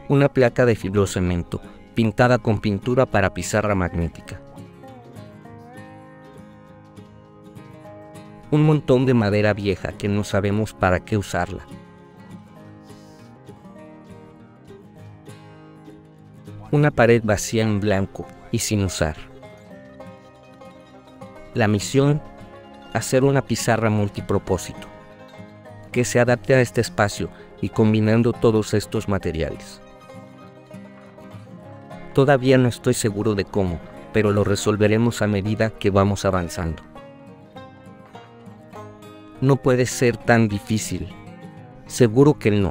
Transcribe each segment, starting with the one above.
Una placa de fibrocemento, pintada con pintura para pizarra magnética. Un montón de madera vieja que no sabemos para qué usarla. Una pared vacía en blanco y sin usar. La misión: hacer una pizarra multipropósito que se adapte a este espacio y combinando todos estos materiales. Todavía no estoy seguro de cómo, pero lo resolveremos a medida que vamos avanzando. No puede ser tan difícil. Seguro que no.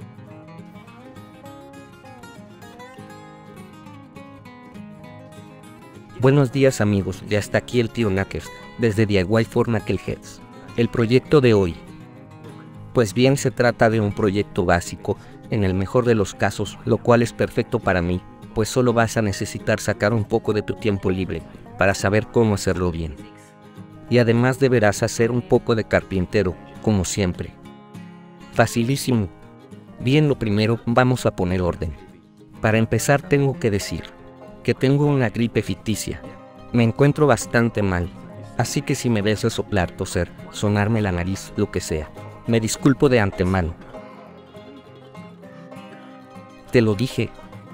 Buenos días amigos, de hasta aquí el tío Knackers, desde DIY for Knuckleheads. El proyecto de hoy. Pues bien, se trata de un proyecto básico, en el mejor de los casos, lo cual es perfecto para mí, pues solo vas a necesitar sacar un poco de tu tiempo libre, para saber cómo hacerlo bien. Y además deberás hacer un poco de carpintero, como siempre. Facilísimo. Bien, lo primero, vamos a poner orden. Para empezar tengo que decir que tengo una gripe ficticia. Me encuentro bastante mal, así que si me ves resoplar, toser, sonarme la nariz, lo que sea, me disculpo de antemano. Te lo dije.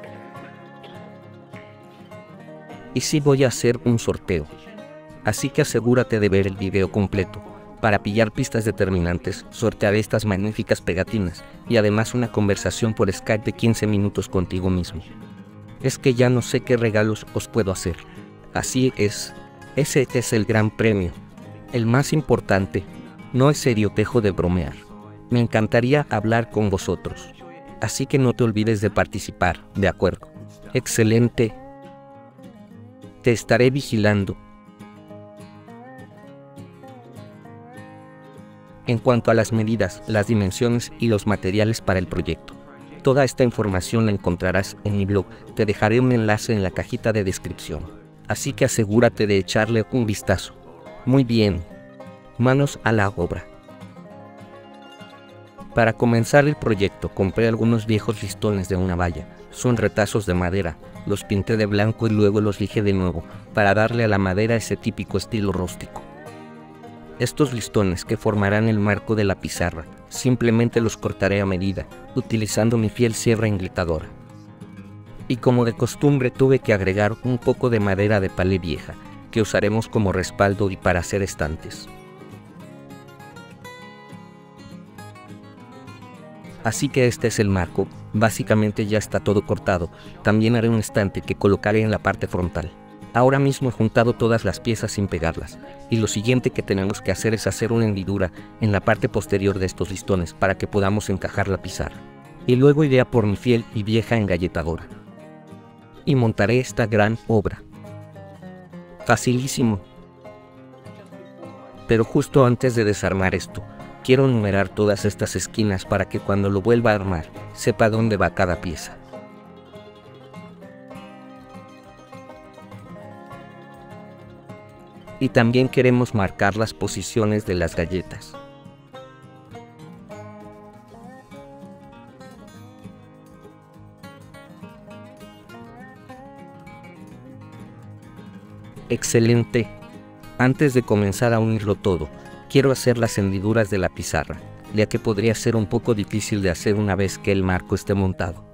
Y sí voy a hacer un sorteo. Así que asegúrate de ver el video completo. Para pillar pistas determinantes, sortearé estas magníficas pegatinas y además una conversación por Skype de 15 minutos contigo mismo. Es que ya no sé qué regalos os puedo hacer. Así es, ese es el gran premio. El más importante. No es serio, dejo de bromear. Me encantaría hablar con vosotros. Así que no te olvides de participar, ¿de acuerdo? Excelente. Te estaré vigilando. En cuanto a las medidas, las dimensiones y los materiales para el proyecto, toda esta información la encontrarás en mi blog. Te dejaré un enlace en la cajita de descripción, así que asegúrate de echarle un vistazo. Muy bien, manos a la obra. Para comenzar el proyecto compré algunos viejos listones de una valla. Son retazos de madera, los pinté de blanco y luego los lijé de nuevo, para darle a la madera ese típico estilo rústico. Estos listones que formarán el marco de la pizarra, simplemente los cortaré a medida, utilizando mi fiel sierra ingletadora. Y como de costumbre tuve que agregar un poco de madera de palé vieja, que usaremos como respaldo y para hacer estantes. Así que este es el marco, básicamente ya está todo cortado. También haré un estante que colocaré en la parte frontal. Ahora mismo he juntado todas las piezas sin pegarlas, y lo siguiente que tenemos que hacer es hacer una hendidura en la parte posterior de estos listones para que podamos encajar la pizarra. Y luego iré a por mi fiel y vieja engalletadora. Y montaré esta gran obra. Facilísimo. Pero justo antes de desarmar esto, quiero numerar todas estas esquinas para que cuando lo vuelva a armar, sepa dónde va cada pieza. Y también queremos marcar las posiciones de las galletas. Excelente. Antes de comenzar a unirlo todo, quiero hacer las hendiduras de la pizarra, ya que podría ser un poco difícil de hacer una vez que el marco esté montado.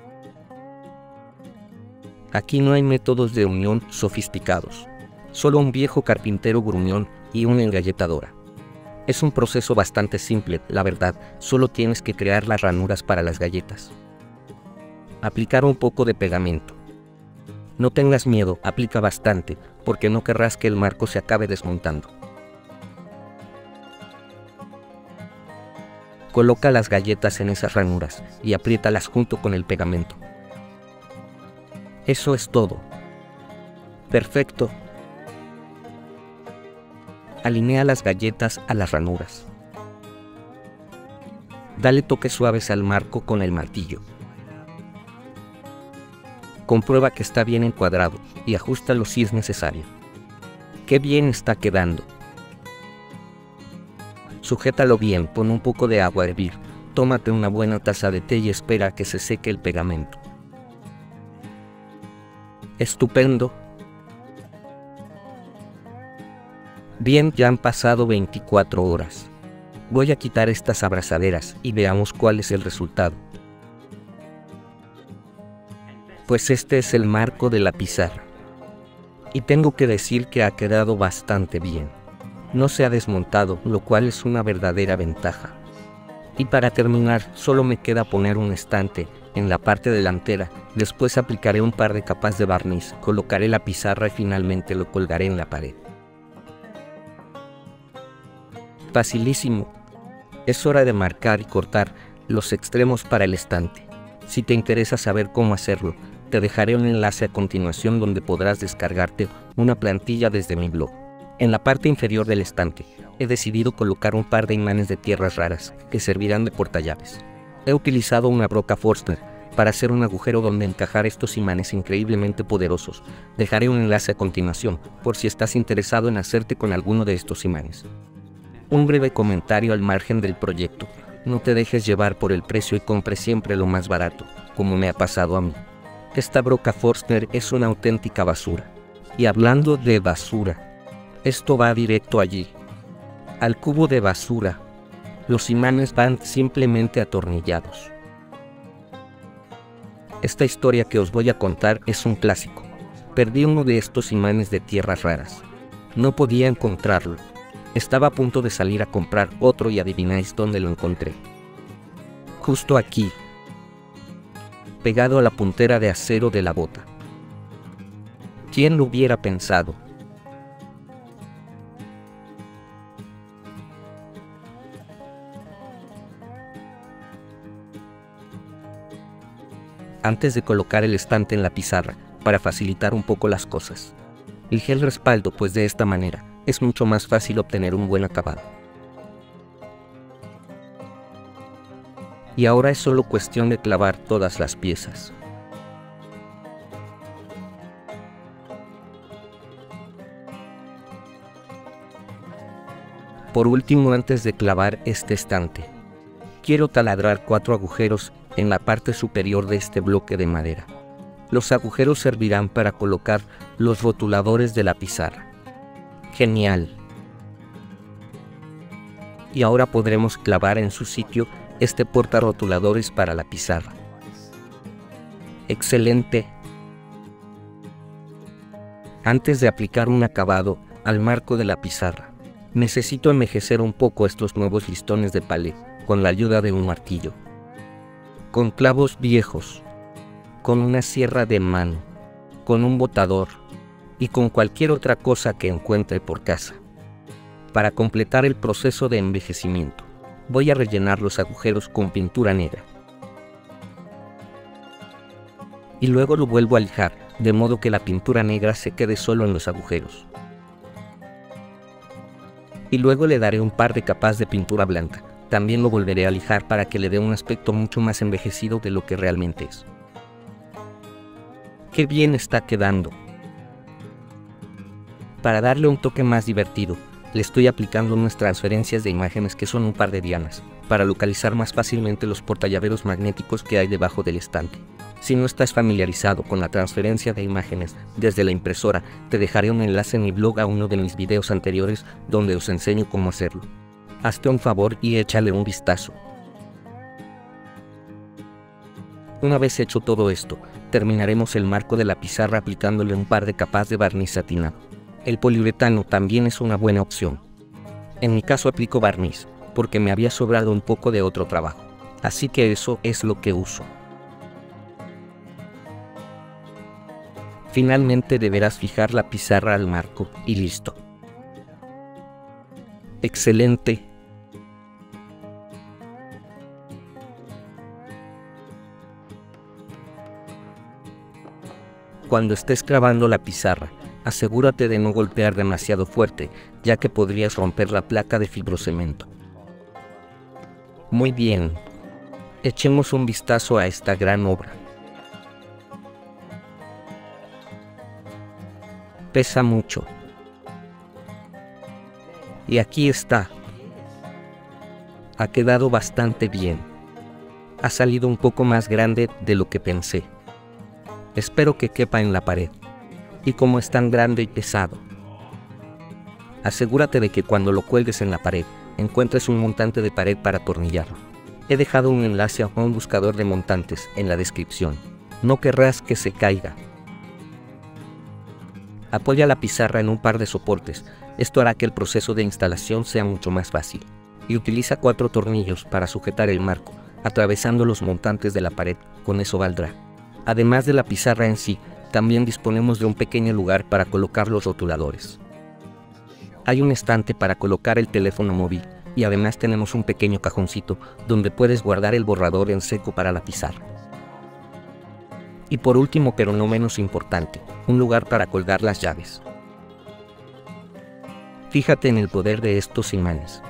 Aquí no hay métodos de unión sofisticados. Solo un viejo carpintero gruñón y una engalletadora. Es un proceso bastante simple, la verdad, solo tienes que crear las ranuras para las galletas. Aplicar un poco de pegamento. No tengas miedo, aplica bastante, porque no querrás que el marco se acabe desmontando. Coloca las galletas en esas ranuras y apriétalas junto con el pegamento. Eso es todo. Perfecto. Alinea las galletas a las ranuras. Dale toques suaves al marco con el martillo. Comprueba que está bien encuadrado y ajústalo si es necesario. ¡Qué bien está quedando! Sujétalo bien, pon un poco de agua a hervir Tómate una buena taza de té y espera a que se seque el pegamento. Estupendo. Bien, ya han pasado 24 horas. Voy a quitar estas abrazaderas y veamos cuál es el resultado. Pues este es el marco de la pizarra. Y tengo que decir que ha quedado bastante bien. No se ha desmontado, lo cual es una verdadera ventaja. Y para terminar, solo me queda poner un estante en la parte delantera. Después aplicaré un par de capas de barniz, colocaré la pizarra y finalmente lo colgaré en la pared. Facilísimo. Es hora de marcar y cortar los extremos para el estante. Si te interesa saber cómo hacerlo, te dejaré un enlace a continuación donde podrás descargarte una plantilla desde mi blog. En la parte inferior del estante, he decidido colocar un par de imanes de tierras raras que servirán de portallaves. He utilizado una broca Forstner para hacer un agujero donde encajar estos imanes increíblemente poderosos. Dejaré un enlace a continuación por si estás interesado en hacerte con alguno de estos imanes. Un breve comentario al margen del proyecto. No te dejes llevar por el precio y compre siempre lo más barato, como me ha pasado a mí. Esta broca Forstner es una auténtica basura. Y hablando de basura, esto va directo allí, al cubo de basura. Los imanes van simplemente atornillados. Esta historia que os voy a contar es un clásico. Perdí uno de estos imanes de tierras raras. No podía encontrarlo. Estaba a punto de salir a comprar otro y adivináis dónde lo encontré. Justo aquí, pegado a la puntera de acero de la bota. ¿Quién lo hubiera pensado? Antes de colocar el estante en la pizarra, para facilitar un poco las cosas, lijé el respaldo, pues de esta manera es mucho más fácil obtener un buen acabado. Y ahora es solo cuestión de clavar todas las piezas. Por último, antes de clavar este estante, quiero taladrar 4 agujeros en la parte superior de este bloque de madera. Los agujeros servirán para colocar los rotuladores de la pizarra. Genial. Y ahora podremos clavar en su sitio este portarrotuladores para la pizarra. Excelente. Antes de aplicar un acabado al marco de la pizarra, necesito envejecer un poco estos nuevos listones de palé con la ayuda de un martillo, con clavos viejos, con una sierra de mano, con un botador y con cualquier otra cosa que encuentre por casa. Para completar el proceso de envejecimiento, voy a rellenar los agujeros con pintura negra. Y luego lo vuelvo a lijar, de modo que la pintura negra se quede solo en los agujeros. Y luego le daré un par de capas de pintura blanca. También lo volveré a lijar para que le dé un aspecto mucho más envejecido de lo que realmente es. ¡Qué bien está quedando! Para darle un toque más divertido, le estoy aplicando unas transferencias de imágenes que son un par de dianas, para localizar más fácilmente los portallaveros magnéticos que hay debajo del estante. Si no estás familiarizado con la transferencia de imágenes desde la impresora, te dejaré un enlace en mi blog a uno de mis videos anteriores donde os enseño cómo hacerlo. Hazte un favor y échale un vistazo. Una vez hecho todo esto, terminaremos el marco de la pizarra aplicándole un par de capas de barniz satinado. El poliuretano también es una buena opción. En mi caso aplico barniz, porque me había sobrado un poco de otro trabajo, así que eso es lo que uso. Finalmente deberás fijar la pizarra al marco y listo. ¡Excelente! Cuando estés clavando la pizarra, asegúrate de no golpear demasiado fuerte, ya que podrías romper la placa de fibrocemento. Muy bien. Echemos un vistazo a esta gran obra. Pesa mucho. Y aquí está. Ha quedado bastante bien. Ha salido un poco más grande de lo que pensé. Espero que quepa en la pared. Y como es tan grande y pesado, asegúrate de que cuando lo cuelgues en la pared, encuentres un montante de pared para atornillarlo. He dejado un enlace a un buscador de montantes en la descripción. No querrás que se caiga. Apoya la pizarra en un par de soportes. Esto hará que el proceso de instalación sea mucho más fácil. Y utiliza 4 tornillos para sujetar el marco, atravesando los montantes de la pared. Con eso valdrá. Además de la pizarra en sí, también disponemos de un pequeño lugar para colocar los rotuladores. Hay un estante para colocar el teléfono móvil y además tenemos un pequeño cajoncito donde puedes guardar el borrador en seco para la pizarra. Y por último, pero no menos importante, un lugar para colgar las llaves. Fíjate en el poder de estos imanes.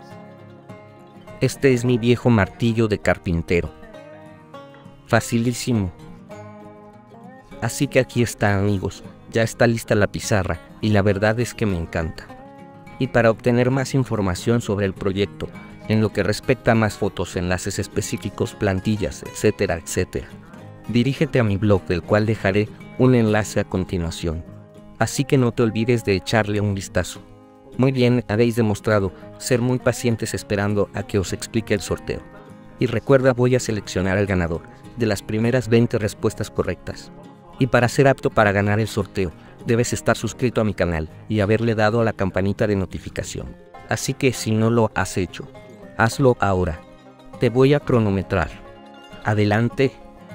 Este es mi viejo martillo de carpintero. Facilísimo. Así que aquí está, amigos, ya está lista la pizarra y la verdad es que me encanta. Y para obtener más información sobre el proyecto, en lo que respecta a más fotos, enlaces específicos, plantillas, etcétera, etcétera, dirígete a mi blog, del cual dejaré un enlace a continuación. Así que no te olvides de echarle un vistazo. Muy bien, habéis demostrado ser muy pacientes esperando a que os explique el sorteo. Y recuerda, voy a seleccionar al ganador de las primeras 20 respuestas correctas. Y para ser apto para ganar el sorteo, debes estar suscrito a mi canal y haberle dado a la campanita de notificación. Así que si no lo has hecho, hazlo ahora. Te voy a cronometrar. Adelante.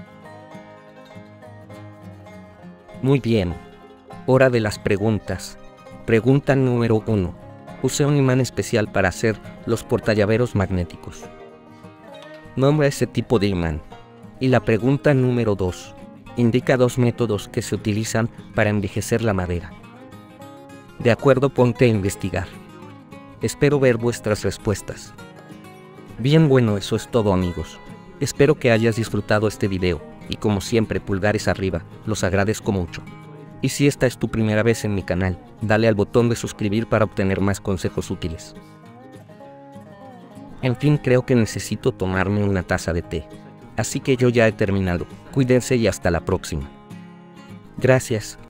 Muy bien. Hora de las preguntas. Pregunta número 1. Usé un imán especial para hacer los portallaveros magnéticos. Nombra ese tipo de imán. Y la pregunta número 2. Indica 2 métodos que se utilizan para envejecer la madera. De acuerdo, ponte a investigar. Espero ver vuestras respuestas. Bien, bueno, eso es todo, amigos. Espero que hayas disfrutado este video, y como siempre, pulgares arriba, los agradezco mucho. Y si esta es tu primera vez en mi canal, dale al botón de suscribir para obtener más consejos útiles. En fin, creo que necesito tomarme una taza de té. Así que yo ya he terminado. Cuídense y hasta la próxima. Gracias.